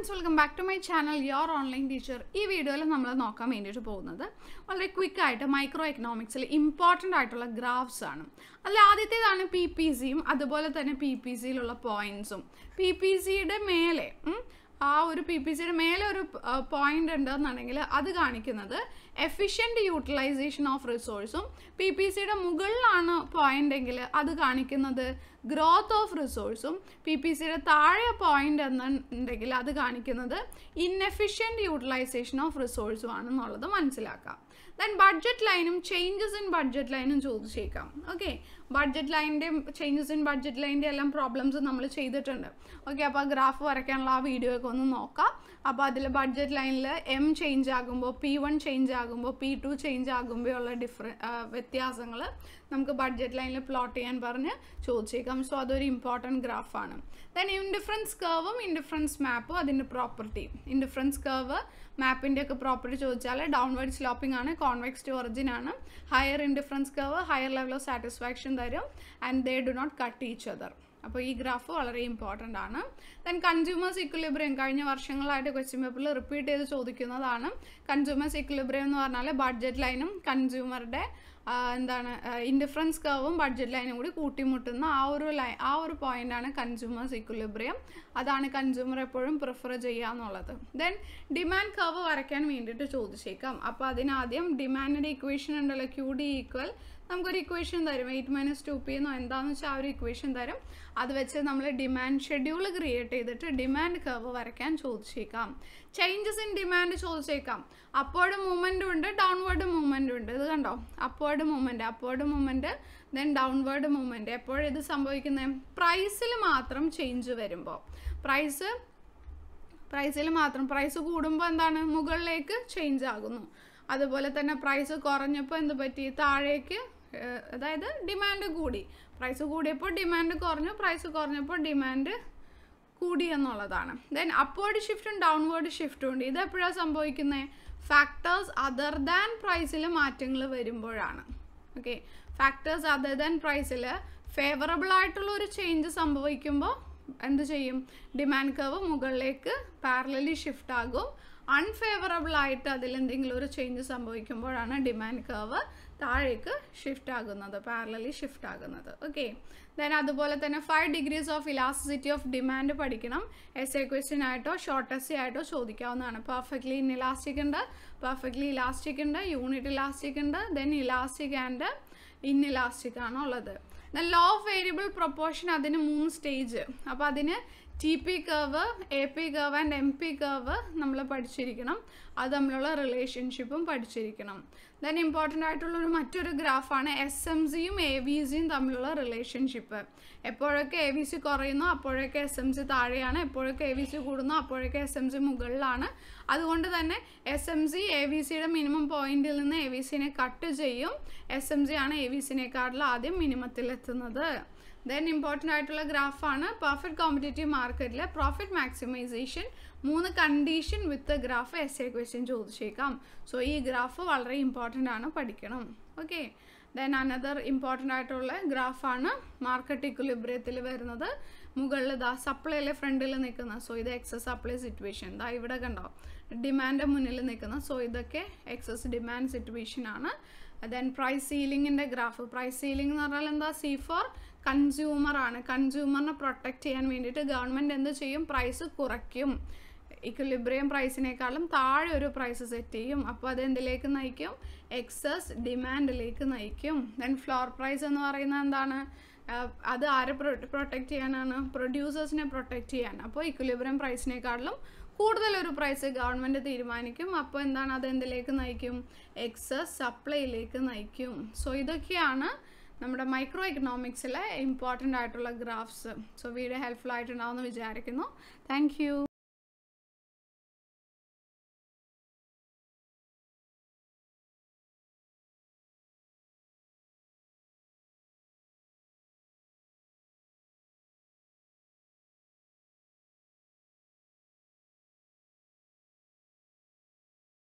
welcome back to my channel, your online teacher. This video we will very quick micro economics important graphs. That's PPC and PPC points. PPC PPC point efficient utilization of resource. PPC point growth of resource. PPC point inefficient utilization of resource. Then budget line changes in budget line. Okay, budget line changes in budget line problems okay, appa graph varakanla video nokka. Appa budget line M change agumbo, P1 change agumbo, P2 change agumbo ulla different vyatyasangal namukku budget line plot cheyan parnju chodichekam. So adu oru important graph aanu. Then indifference curve indifference map adinte property. Indifference curve map inde property chodichale downward sloping aanu, convex to origin aanu, higher indifference curve, higher level of satisfaction tharum, and they do not cut each other. So this graph is very important. Then consumers equilibrium question paper repeat consumers equilibrium budget line consumer indifference curve budget line point consumers equilibrium. That's consumer prefer. Then demand curve demand equation and QD equal. We have equation 8 minus 2p equation. That's why demand schedule create demand curve. Changes in demand upward movement downward movement. Upward movement then downward movement. Price change price കൂടുമ്പോൾ എന്താണ് മുകളിലേക്ക് change ആകുന്നു. അതുപോലെ തന്നെ price കുറഞ്ഞപ്പോൾ എന്ത് പറ്റി? താഴേക്ക്, അതായത് ഡിമാൻഡ് കൂടി. പ്രൈസ് കൂടിയപ്പോൾ ഡിമാൻഡ് കുറഞ്ഞു, പ്രൈസ് കുറഞ്ഞപ്പോൾ ഡിമാൻഡ് കൂടി എന്നുള്ളതാണ്. ദെൻ അപ്വേർഡ് ഷിഫ്റ്റും ഡൗൺവേർഡ് ഷിഫ്റ്റും ഉണ്ട്. ഇത് എപ്പോഴാണ് സംഭവിക്കുന്നത്? ഫാക്ടേഴ്സ് അതർ ദാൻ പ്രൈസിൽ മാറ്റങ്ങൾ വരുമ്പോഴാണ്. ഓക്കെ, ഫാക്ടേഴ്സ് അതർ ദാൻ പ്രൈസിൽ ഫേവറബിൾ ആയിട്ടുള്ള ഒരു ചേഞ്ച് സംഭവിക്കുമ്പോൾ എന്ത് ചെയ്യും? ഡിമാൻഡ് കർവ് മുകളിലേക്ക് പാരലലി ഷിഫ്റ്റ് ആകും. അൺഫേവറബിൾ ആയിട്ട് അതിൽ എന്തെങ്കിലും ഒരു ചേഞ്ച് സംഭവിക്കുമ്പോഴാണ് ഡിമാൻഡ് കർവ് താഴേക്ക് ഷിഫ്റ്റ് ആകുന്നത്, പാരലലി ഷിഫ്റ്റ് ആകുന്നത്. ഓക്കെ, ദെൻ അതുപോലെ തന്നെ 5 degrees of elasticity of demand പഠിക്കണം. എസ്എ ക്വസ്റ്റ്യൻ ആയിട്ടോ ഷോർട്ട് എസ്സേ ആയിട്ടോ ചോദിക്കാവുന്നതാണ്. പെർഫെക്റ്റ്ലി ഇൻഇലാസ്റ്റിക് ഉണ്ട്, പെർഫെക്റ്റ്ലി ഇലാസ്റ്റിക് ഉണ്ട്, യൂണിറ്റ് ഇലാസ്റ്റിക് ഉണ്ട്, ദെൻ ഇലാസ്റ്റിക് ആൻഡ് ഇൻഇലാസ്റ്റിക് ആണ് ഉള്ളത്. ലോ ഓഫ് വേരിയബിൾ പ്രൊപ്പോർഷൻ അതിന് 3 സ്റ്റേജ്. അപ്പോൾ അതിന് TP curve, AP curve and MP curve നമ്മൾ പഠിച്ചിരിക്കണം. അത് തമ്മിലുള്ള റിലേഷൻഷിപ്പും പഠിച്ചിരിക്കണം. ദെൻ ഇമ്പോർട്ടൻ്റ് ആയിട്ടുള്ള മറ്റൊരു ഗ്രാഫാണ് SMCയും AVCയും തമ്മിലുള്ള റിലേഷൻഷിപ്പ്. എപ്പോഴൊക്കെ AVC കുറയുന്നു അപ്പോഴൊക്കെ SMC താഴെയാണ്, എപ്പോഴൊക്കെ AVC കൂടുന്നു അപ്പോഴൊക്കെ SMC മുകളിലാണ്. അതുകൊണ്ട് തന്നെ SMC AVCയുടെ മിനിമം പോയിന്റിൽ നിന്ന് AVCനെ കട്ട് ചെയ്യും. SMC ആണ് AVCനേക്കാളും ആദ്യം മിനിമത്തിലെത്തുന്നത്. Then important ആയിട്ടുള്ള ഗ്രാഫാണ് പെർഫെക്റ്റ് കോമ്പറ്റേറ്റീവ് മാർക്കറ്റിലെ profit maximisation. 3 condition with graph SA question ചോദിച്ചേക്കാം. സോ ഈ ഗ്രാഫ് വളരെ ഇമ്പോർട്ടൻ്റ് ആണ്, പഠിക്കണം. ഓക്കെ, ദെൻ അനദർ ഇമ്പോർട്ടൻ്റ് ആയിട്ടുള്ള ഗ്രാഫാണ് മാർക്കറ്റ് ഇക്വിലിബ്രിയത്തിൽ വരുന്നത്. മുകളിൽ സപ്ലൈയിലെ ഫ്രണ്ടിൽ നിൽക്കുന്ന, സോ ഇത് എക്സസ് സപ്ലൈ സിറ്റുവേഷൻ. ഇവിടെ കണ്ടോ ഡിമാൻഡ് മുന്നിൽ നിൽക്കുന്ന, സോ ഇതൊക്കെ എക്സസ് ഡിമാൻഡ് സിറ്റുവേഷൻ ആണ്. ദെൻ പ്രൈസ് സീലിങ്ങിൻ്റെ ഗ്രാഫ്. പ്രൈസ് സീലിംഗ് എന്ന് പറഞ്ഞാൽ എന്താ? സി ഫോർ കൺസ്യൂമർ ആണ്. കൺസ്യൂമറിനെ പ്രൊട്ടക്റ്റ് ചെയ്യാൻ വേണ്ടിയിട്ട് ഗവൺമെൻറ് എന്ത് ചെയ്യും? പ്രൈസ് കുറയ്ക്കും. ഇക്വിലിബ്രിയം പ്രൈസിനേക്കാളും താഴെ ഒരു പ്രൈസ് സെറ്റ് ചെയ്യും. അപ്പോൾ അത് എന്തിലേക്ക് നയിക്കും? എക്സസ് ഡിമാൻഡിലേക്ക് നയിക്കും. ദെൻ ഫ്ലോർ പ്രൈസ് എന്ന് പറയുന്നത് എന്താണ്? അത് ആരെ പ്രൊട്ടക്റ്റ് ചെയ്യാനാണ്? പ്രൊഡ്യൂസേഴ്സിനെ പ്രൊട്ടക്റ്റ് ചെയ്യാൻ. അപ്പോൾ ഇക്വിലിബ്രിയം പ്രൈസിനേക്കാളും കൂടുതലൊരു പ്രൈസ് ഗവൺമെൻറ് തീരുമാനിക്കും. അപ്പോൾ എന്താണ്? അത് എന്തിലേക്ക് നയിക്കും? എക്സസ് സപ്ലൈയിലേക്ക് നയിക്കും. സോ ഇതൊക്കെയാണ് നമ്മുടെ മൈക്രോ എക്കണോമിക്സിലെ ഇമ്പോർട്ടൻ്റ് ആയിട്ടുള്ള ഗ്രാഫ്സ്. സോ വീഡിയോ ഹെൽപ്ഫുൾ ആയിട്ടുണ്ടാവുമെന്ന് വിചാരിക്കുന്നു. Thank U.